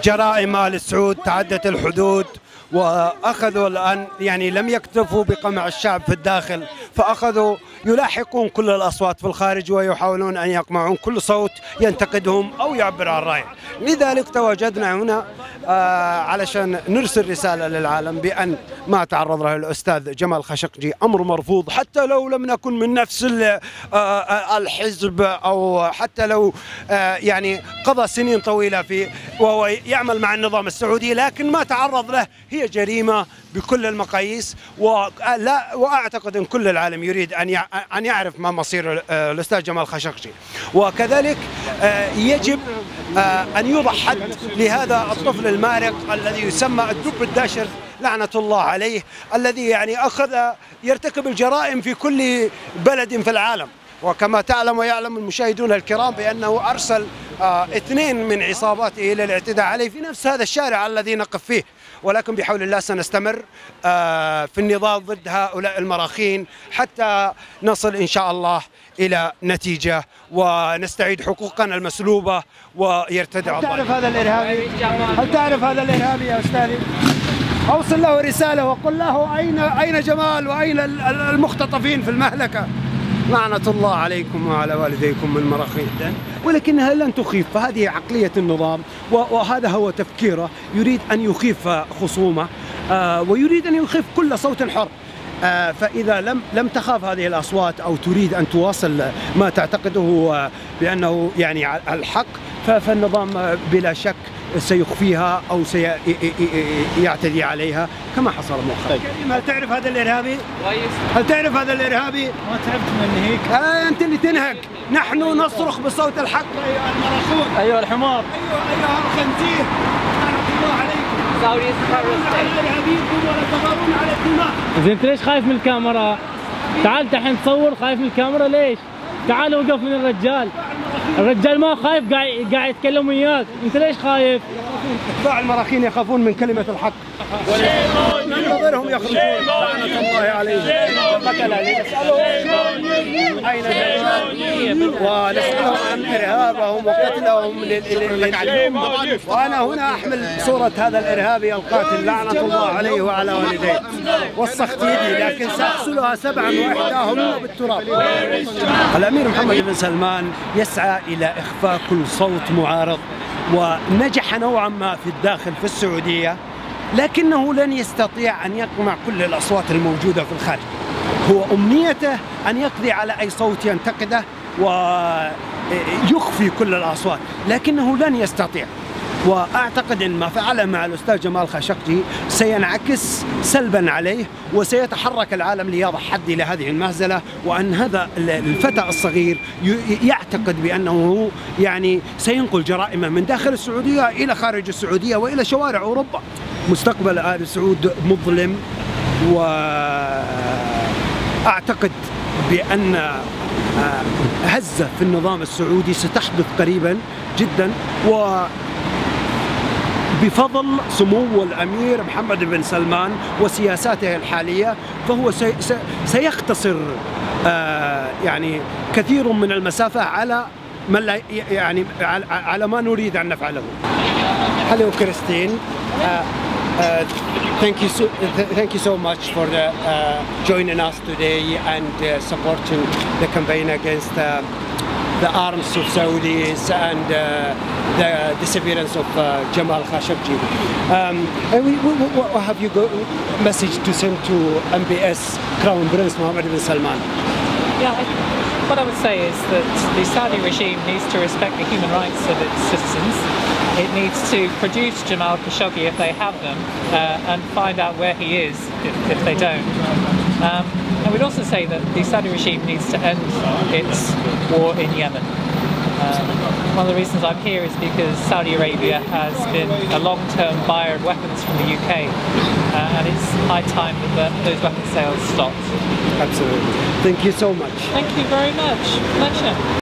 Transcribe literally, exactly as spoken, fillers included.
جرائم آل سعود تعدت الحدود، وأخذوا الآن يعني لم يكتفوا بقمع الشعب في الداخل، فأخذوا يلاحقون كل الأصوات في الخارج ويحاولون أن يقمعون كل صوت ينتقدهم أو يعبر عن رأيه. لذلك تواجدنا هنا آه علشان نرسل رسالة للعالم بأن ما تعرض له الأستاذ جمال خاشقجي أمر مرفوض، حتى لو لم نكن من نفس آه الحزب، أو حتى لو آه يعني قضى سنين طويلة في وهو يعمل مع النظام السعودي، لكن ما تعرض له هي جريمة بكل المقاييس. ولا واعتقد ان كل العالم يريد ان ان يعرف ما مصير الاستاذ جمال خاشقجي، وكذلك يجب ان يوضع حد لهذا الطفل المارق الذي يسمى الدب الداشر لعنة الله عليه، الذي يعني اخذ يرتكب الجرائم في كل بلد في العالم. وكما تعلم ويعلم المشاهدون الكرام بأنه أرسل آه اثنين من عصاباته إلى الاعتداء عليه في نفس هذا الشارع الذي نقف فيه. ولكن بحول الله سنستمر آه في النضال ضد هؤلاء المراخين حتى نصل إن شاء الله إلى نتيجة ونستعيد حقوقنا المسلوبة ويرتدع. هل تعرف هذا الإرهابي؟ هل تعرف هذا الإرهابي يا أستاذي؟ أوصل له رسالة وقل له أين أين جمال وأين المختطفين في المهلكة؟ لعنة الله عليكم وعلى والديكم من مراخين. ولكنها لن تخيف، فهذه عقلية النظام وهذا هو تفكيره، يريد أن يخيف خصومه ويريد أن يخيف كل صوت حر. فإذا لم لم تخاف هذه الأصوات أو تريد أن تواصل ما تعتقده بأنه يعني الحق، فالنظام بلا شك سيخفيها أو سيعتدي عليها كما حصل مؤخرا. هل تعرف هذا الإرهابي؟ هل تعرف هذا الإرهابي؟ ما تعرفت من هيك؟ آه أنت اللي تنهق، نحن نصرخ بصوت الحق أيها المراخون. أيها الحمار. أيها أيها الخنزير. لعنة الله عليكم. إرهابيكم ولا تغارون على الدماء. زين أنت ليش خايف من الكاميرا؟ تعال دحين تصور، خايف من الكاميرا ليش؟ تعال وقف من الرجال. الرجال ما خايف، قاعد قاعد يتكلم وياك، انت ليش خايف؟ اتباع المراخين يخافون من كلمة الحق. ننتظرهم يخرجون. لعنة الله عليهم. أين ونسألهم عن إرهابهم وقتلهم للعلوم. وأنا هنا أحمل صورة هذا الإرهابي القاتل لعنة الله عليه وعلى والديه. وسخت يدي لكن سأغسلها سبعا وإحداهن بالتراب. الأمير محمد بن سلمان يسعى إلى إخفاء كل صوت معارض، ونجح نوعا ما في الداخل في السعودية، لكنه لن يستطيع أن يقمع كل الأصوات الموجودة في الخارج. هو أمنيته أن يقضي على أي صوت ينتقده ويخفي كل الأصوات، لكنه لن يستطيع. وأعتقد أن ما فعله مع الأستاذ جمال خاشقجي سينعكس سلبا عليه، وسيتحرك العالم ليضع حد لهذه المهزلة، وأن هذا الفتى الصغير يعتقد بأنه يعني سينقل جرائمه من داخل السعودية إلى خارج السعودية وإلى شوارع أوروبا. مستقبل آل سعود مظلم، وأعتقد بأن هزة في النظام السعودي ستحدث قريبا جدا، و بفضل سمو الأمير محمد بن سلمان وسياساته الحالية، فهو سيختصر يعني كثير من المسافة على من لا يعني على ما نريد أن نفعله. Hello Christine. Uh, uh, thank you so thank you so much for the, uh, joining us today and uh, supporting the campaign against uh, the arms of Saudis and uh, the disappearance of uh, Jamal Khashoggi. Um, and we, we, what have you got message to send to M B S Crown Prince Mohammed bin Salman? Yeah, I, what I would say is that the Saudi regime needs to respect the human rights of its citizens. It needs to produce Jamal Khashoggi if they have them, uh, and find out where he is if, if they don't. Um, and we'd also say that the Saudi regime needs to end its war in Yemen. Um, one of the reasons I'm here is because Saudi Arabia has been a long-term buyer of weapons from the U K, uh, and it's high time that the, those weapons sales stopped. Absolutely. Thank you so much. Thank you very much. Pleasure.